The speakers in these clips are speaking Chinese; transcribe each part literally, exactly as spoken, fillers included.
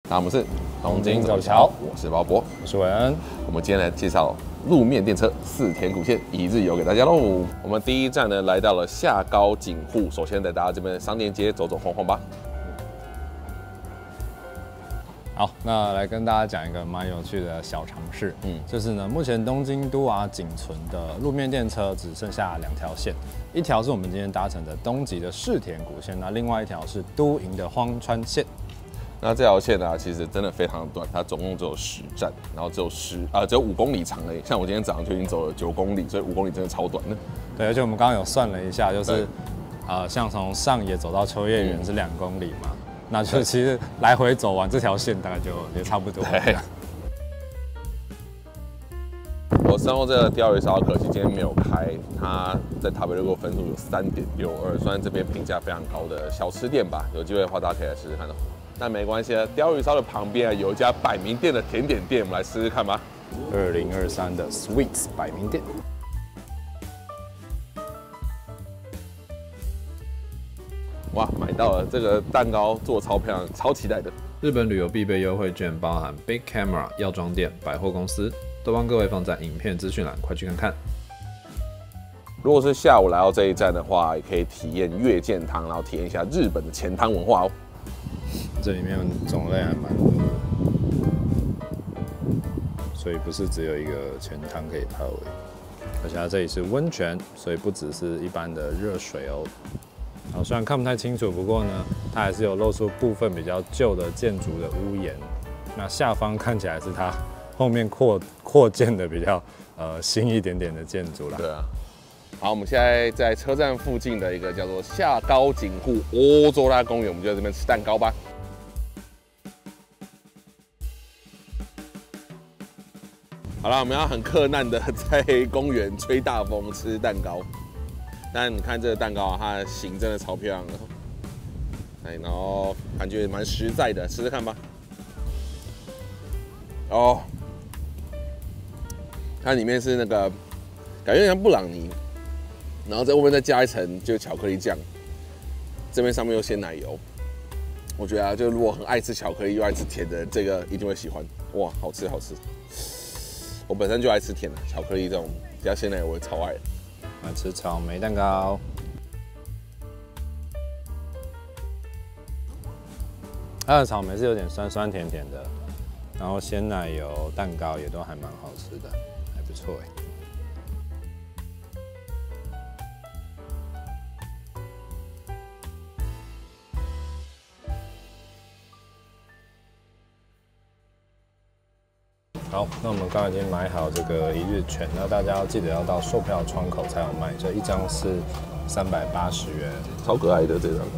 那我们是东京走桥， 我是包博， 我是韦恩。 我们今天来介绍路面电车四田谷线一日游给大家喽。我们第一站呢来到了下高井户，首先带大家这边的商店街走走晃晃吧。 好，那来跟大家讲一个蛮有趣的小常识，嗯，就是呢，目前东京都啊仅存的路面电车只剩下两条线，一条是我们今天搭乘的东极的世田谷线，那另外一条是都营的荒川线。 那这条线呢、啊，其实真的非常短，它总共只有十站，然后只有十啊、呃，只有五公里长而已。像我今天早上就已经走了九公里，所以五公里真的超短的。 对，而且我们刚刚有算了一下，就是呃，像从上野走到秋叶原是两公里嘛。嗯，那就其实来回走完这条线大概就也差不多。 我身后这个鲷鱼烧可惜今天没有开，它在塔贝热锅分数有三点六二，算这边评价非常高的小吃店吧。有机会的话大家可以来试试看哦。那没关系啊，鲷鱼烧的旁边啊有一家百名店的甜点店，我们来试试看吧。 二零二三的 Sweets 百名店。 哇，买到了这个蛋糕，做超漂亮，超期待的。 日本旅游必备优惠券包含 Big Camera 药妆店、百货公司，都帮各位放在影片资讯栏，快去看看。 如果是下午来到这一站的话，也可以体验月见汤，然后体验一下日本的钱汤文化哦。 这里面种类还蛮多的，所以不是只有一个钱汤可以泡而已，而且它这里是温泉，所以不只是一般的热水哦。好，虽然看不太清楚，不过呢，它还是有露出部分比较旧的建筑的屋檐。那下方看起来是它后面扩扩建的比较呃新一点点的建筑啦。 对啊。好，我们现在在车站附近的一个叫做下高井户欧洲拉公园，我们就在这边吃蛋糕吧。好了，我们要很克难的在公园吹大风吃蛋糕。但你看这个蛋糕啊，它的形真的超漂亮的，哎，然后感觉蛮实在的，吃吃看吧。哦，它里面是那个感觉像布朗尼，然后在外面再加一层就是巧克力酱，这边上面又鲜奶油。我觉得啊，就如果很爱吃巧克力又爱吃甜的人，这个一定会喜欢。哇，好吃好吃！我本身就爱吃甜的，巧克力这种加鲜奶油我也超爱的。 来吃草莓蛋糕，它的草莓是有点酸酸甜甜的，然后鲜奶油蛋糕也都还蛮好吃的，还不错哎。好，那我们刚刚已经买好这个一日券，那大家要记得要到售票窗口才有卖，这一张是三百八十元， 超可爱的这张。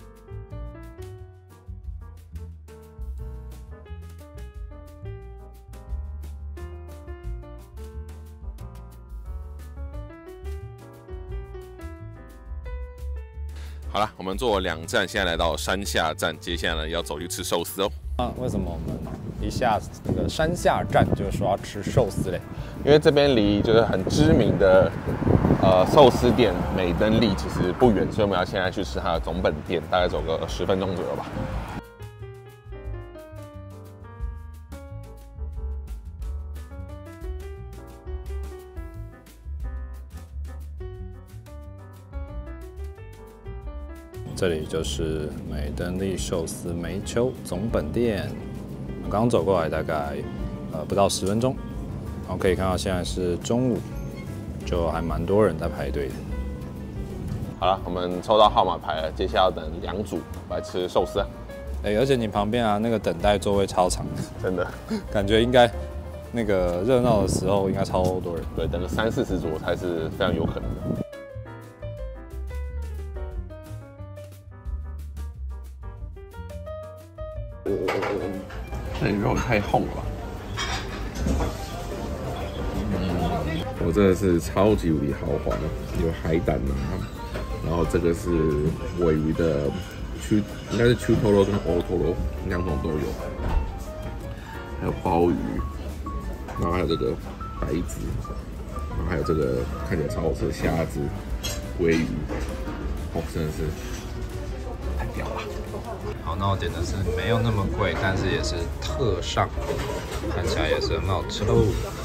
好了，我们坐了两站，现在来到山下站，接下来要走去吃寿司哦。 啊，为什么我们一下那个山下站就说要吃寿司嘞？ 因为这边离就是很知名的呃寿司店美登利其实不远，所以我们要现在去吃它的总本店，大概走个十分钟左右吧。 这里就是美登利寿司梅丘总本店。我刚走过来大概呃不到十分钟，然后可以看到现在是中午，就还蛮多人在排队的。 好了，我们抽到号码牌了，接下来要等两组来吃寿司啊。 哎、欸，而且你旁边啊那个等待座位超长， 真的， 感觉应该那个热闹的时候应该超多人。 对，等个三四十组才是非常有可能的。那你肉太厚了吧？嗯，我这个是超级无敌豪华，有海胆啊，然后这个是鲔鱼的秋，应该是秋头肉跟欧头肉两种都有，还有鲍鱼，然后还有这个白子，然后还有这个看起来超好吃的虾子、鲑鱼，哦，真的是太屌了！ 好，那我点的是没有那么贵，但是也是特上，看起来也是很好吃喽。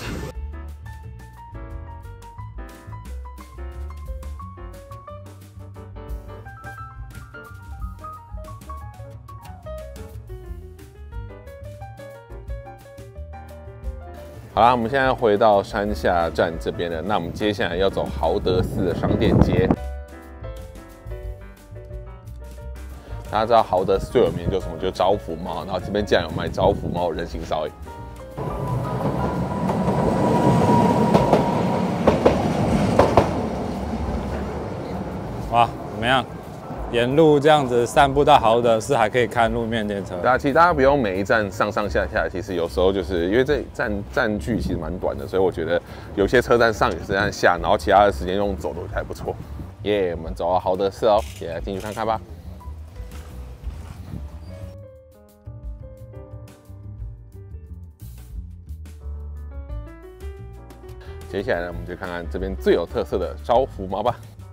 好啦，我们现在回到山下站这边了。那我们接下来要走豪德寺的商店街。大家知道豪德寺最有名的就是什么？就是招福猫。然后这边竟然有卖招福猫人形烧饮。 哇，怎么样？沿路这样子散步到豪德寺，还可以看路面电车。 对啊，其实大家不用每一站上上下下，其实有时候就是因为这站站距其实蛮短的，所以我觉得有些车站上有些车站下，然后其他的时间用走的还不错。耶、yeah, ，我们走到豪德寺哦，也来进去看看吧。接下来呢，我们就看看这边最有特色的招福猫吧。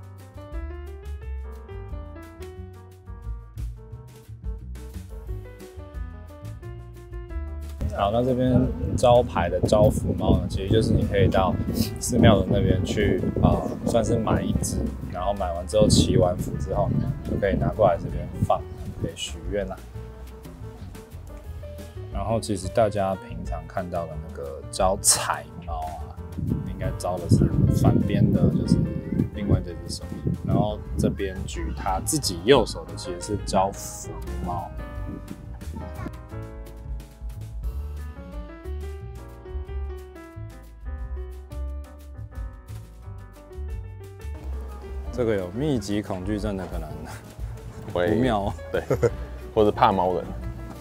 好，那这边招牌的招福猫呢，其实就是你可以到寺庙的那边去啊、呃，算是买一只，然后买完之后祈完福之后，就可以拿过来这边放，可以许愿啦。然后其实大家平常看到的那个招财猫啊，应该招的是反边的，就是另外这只手，然后这边举他自己右手的其实是招福猫。这个有密集恐惧症的可能不妙哦， 对，或者怕猫人。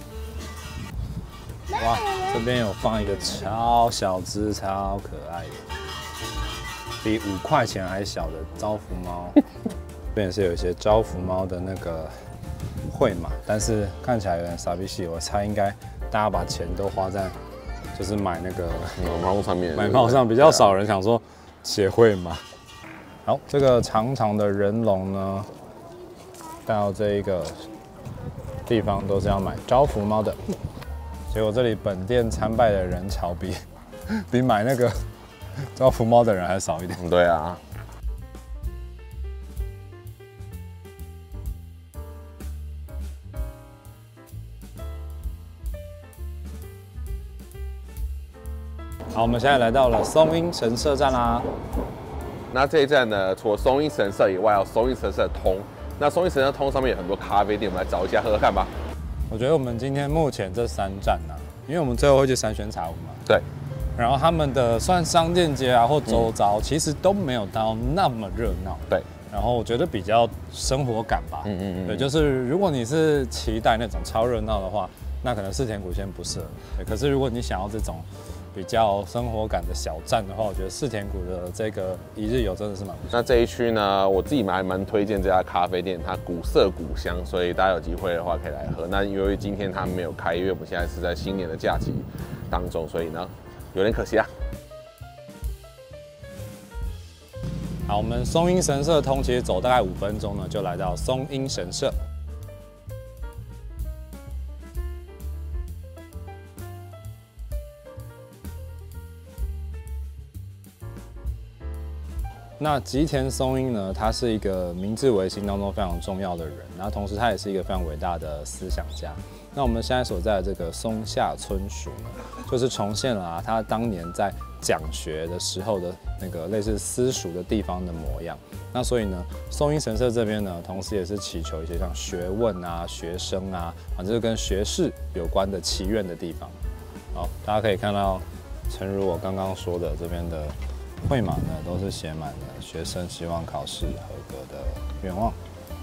哇，这边有放一个超小只、超可爱的，比五块钱还小的招福猫。这边也是有一些招福猫的那个绘马，但是看起来有点傻逼戏。我猜应该大家把钱都花在就是买那个猫上面， 买猫上，比较少人想说写绘马。好，这个长长的人龙呢，到这一个地方都是要买招福猫的。结果这里本店参拜的人潮比比买那个招福猫的人还少一点。 对啊。 好，我们现在来到了松阴神社站啦。 那这一站呢，除了松阴神社以外，有松阴神社通。那松阴神社通上面有很多咖啡店，我们来找一下喝喝看吧。 我觉得我们今天目前这三站啊，因为我们最后会去三轩茶屋嘛， 对。 然后他们的算商店街啊或周遭，嗯、其实都没有到那么热闹。 对。 然后我觉得比较生活感吧。嗯嗯嗯。对，就是如果你是期待那种超热闹的话，那可能世田谷先不适合。对，可是如果你想要这种比较生活感的小站的话，我觉得世田谷的这个一日游真的是蛮不错。那这一区呢，我自己还蛮推荐这家咖啡店，它古色古香，所以大家有机会的话可以来喝。那由于今天它没有开，因为我们现在是在新年的假期当中，所以呢有点可惜啊。 好，我们松阴神社通其实走大概五分钟呢，就来到松阴神社。那吉田松阴呢，他是一个明治维新当中非常重要的人，然后同时他也是一个非常伟大的思想家。那我们现在所在的这个松下村署呢，就是重现了啊他当年在讲学的时候的那个类似私塾的地方的模样。那所以呢，松阴神社这边呢，同时也是祈求一些像学问啊、学生啊，反正跟学士有关的祈愿的地方。好，大家可以看到，诚如我刚刚说的，这边的绘马呢，都是写满了学生希望考试合格的愿望。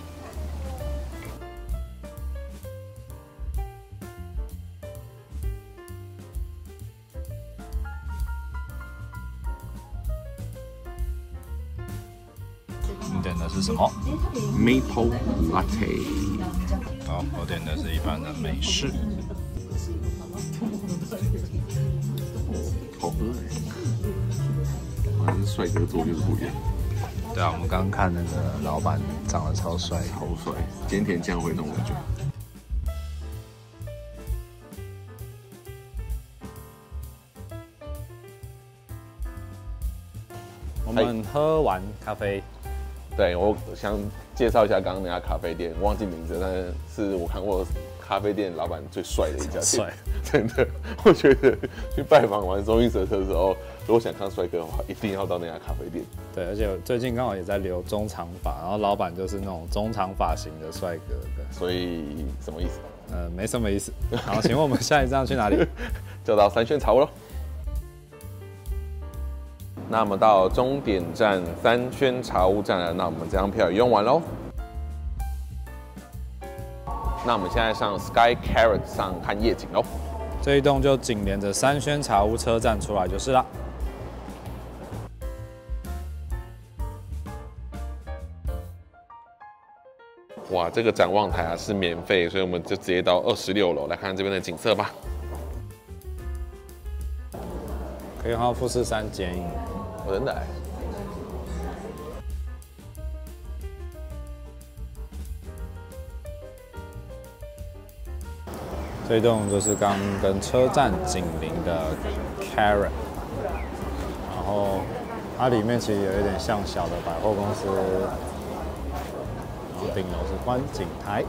你点的是什么 ？Maple Latte。 好，我点的是一般的美式。 好喝哎！好像是帅哥做就是不一样。 对啊，我们刚刚看那个老板长得超帅， 超帅，菅田将晖那种感觉。 我们喝完咖啡， 对我想介绍一下刚刚那家咖啡店，忘记名字，但是是我看过咖啡店老板最帅的一家店， 帅， 真的，我觉得去拜访完中医蛇车的时候，如果想看帅哥的话，一定要到那家咖啡店。 对，而且我最近刚好也在留中长发，然后老板就是那种中长发型的帅哥的， 所以什么意思？ 呃，没什么意思。好，请问我们下一站去哪里？ 就到三轩茶屋喽。那么到终点站三轩茶屋站了，那我们这张票也用完喽。那我们现在上 Sky Carrot 上看夜景喽。 这一栋就紧连着三轩茶屋车站出来就是啦。 哇，这个展望台啊是免费，所以我们就直接到二十六楼来看这边的景色吧。 可以看到富士山剪影。 哦、真的、欸。 这一栋就是刚跟车站紧邻的 Carrot， 然后它里面其实有一点像小的百货公司，然后顶楼是观景台。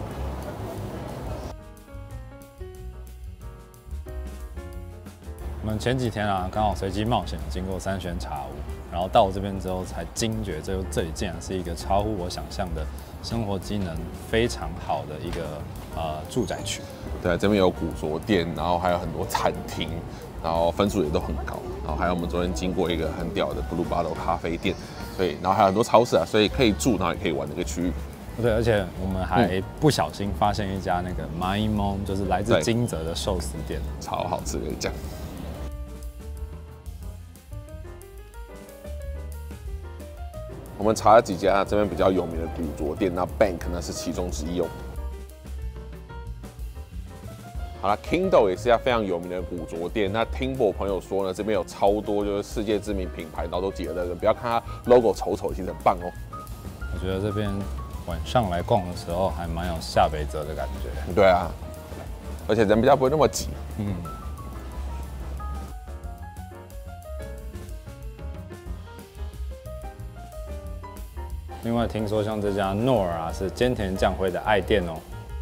我们前几天啊，刚好随机冒险经过三轩茶屋，然后到我这边之后才惊觉，这这里竟然是一个超乎我想象的生活机能非常好的一个呃住宅区。 对，这边有古着店，然后还有很多餐厅，然后分数也都很高，然后还有我们昨天经过一个很屌的 Blue Bottle 咖啡店，所以然后还有很多超市啊，所以可以住，然后也可以玩这个区域。 对，而且我们还不小心发现一家那个 My Mom， 就是来自金泽的寿司店， 超好吃的一家。我们查了几家这边比较有名的古着店，那 Bank 呢是其中之一哦。好了 ，Kindle 也是一家非常有名的古着店。那听我朋友说呢，这边有超多就是世界知名品牌，然后都集合在这。不要看它 logo 丑丑，其实很棒哦。 我觉得这边晚上来逛的时候，还蛮有下北泽的感觉。 对啊，而且人比较不会那么挤。嗯。 另外听说像这家 Nor 啊，是菅田将晖的爱店哦。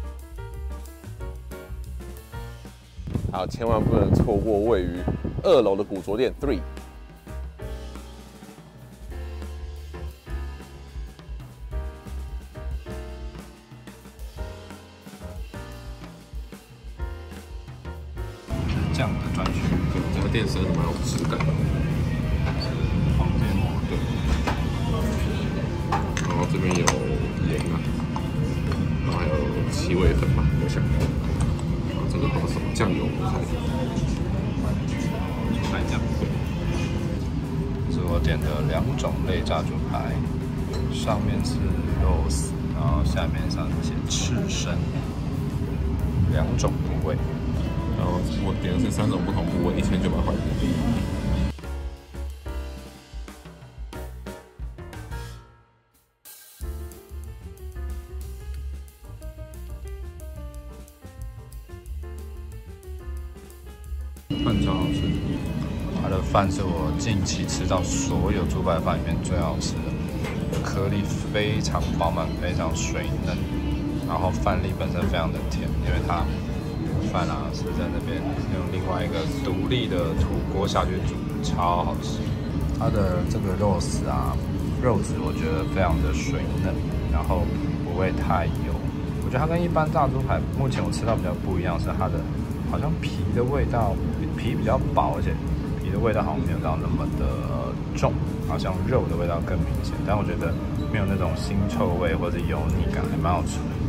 好，千万不能错过位于二楼的古着店 Three。 这样的专区， 这个店真的蛮有质感的。 旁边对。然后这边有盐啊，然后还有七味粉吧，我想。啊，这个好像什么酱油菜？ 菜酱。是我点的两种类炸猪排，上面是肉丝，然后下面上写刺身，两种部位。 然后我点的是三种不同部位，一千九百块。饭超好吃， 它的饭是我近期吃到所有猪排饭里面最好吃的，颗粒非常饱满，非常水嫩，然后饭粒本身非常的甜，因为它饭啊是在那边用另外一个独立的土锅下去煮，超好吃。它的这个肉丝啊，肉质我觉得非常的水嫩，然后不会太油。我觉得它跟一般炸猪排目前我吃到比较不一样是它的好像皮的味道，皮比较薄，而且皮的味道好像没有到那么的重，好像肉的味道更明显。但我觉得没有那种腥臭味或者油腻感，还蛮好吃的。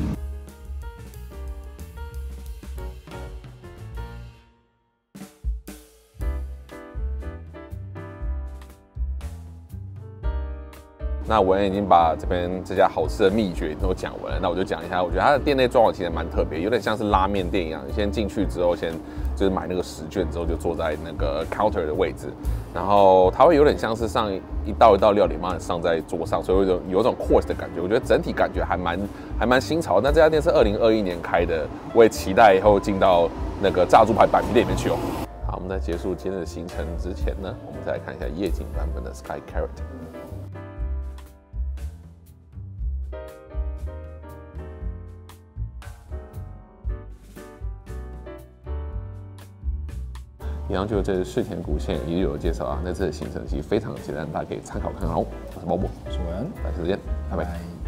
那我已经把这边这家好吃的秘诀都讲完了，那我就讲一下，我觉得它的店内装潢其实蛮特别，有点像是拉面店一样。你先进去之后，先就是买那个十卷之后，就坐在那个 counter 的位置，然后它会有点像是上一道一道料理慢慢上在桌上，所以有一种有一种 course 的感觉。我觉得整体感觉还蛮还蛮新潮。那这家店是二零二一年开的，我也期待以后进到那个炸猪排板皮店里面去哦。好，我们在结束今天的行程之前呢，我们再来看一下夜景版本的 Sky Carrot。 以上就是这次世田谷线一日游的介绍啊。那次的行程其实非常的简单，大家可以参考看看哦。我是包博， 我是文， 下次见，拜拜。 拜。